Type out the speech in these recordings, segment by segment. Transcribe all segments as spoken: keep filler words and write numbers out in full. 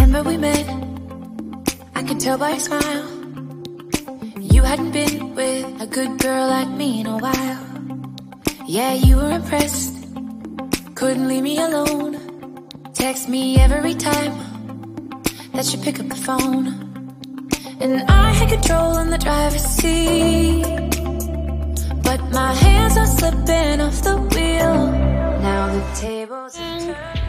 Remember we met, I could tell by your smile. You hadn't been with a good girl like me in a while. Yeah, you were impressed, couldn't leave me alone. Text me every time that you pick up the phone. And I had control in the driver's seat, but my hands are slipping off the wheel. Now the tables have turned.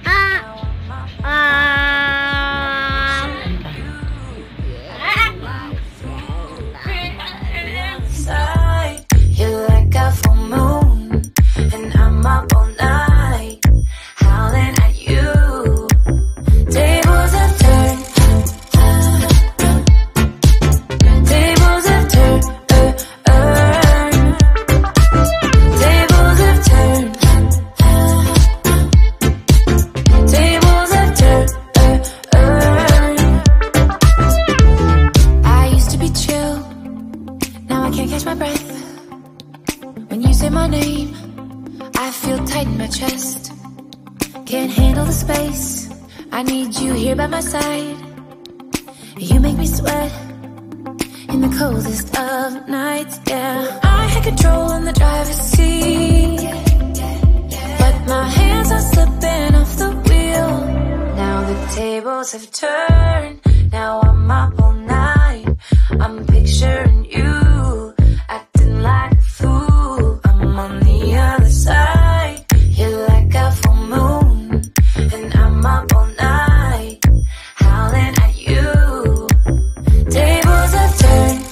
You're like a full moon, and I'm up all night, howling at you. Tables have turned. Tables have turned. Tables have turned. Tables have turned. I used to be chill, now I can't catch my breath. When you say my name, I feel tight in my chest. Can't handle the space, I need you here by my side. You make me sweat in the coldest of nights, yeah. I had control in the driver's seat, but my hands are slipping off the wheel. Now the tables have turned, now I'm up all night. I'm picturing you, acting like a fool. I'm on the other side, you're like a full moon, and I'm up all night, howling at you. Tables have turned.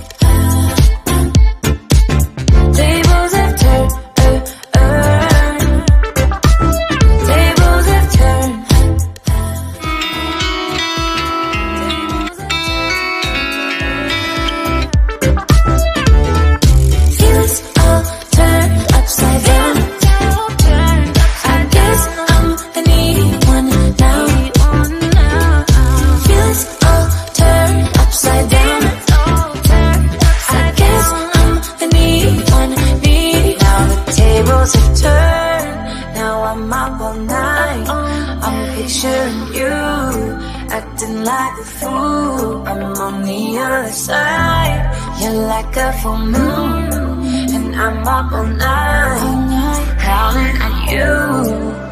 Tables have turned. Tables have turned. Feelings all turned upside down. I guess I'm the needy one now. Feelings all turned upside down. I guess I'm the needy one, needy. Now the tables have turned, now I'm up all night. I'm picturing you, acting like a fool. I'm on the other side, you're like a full moon, and I'm up all night, howling at you.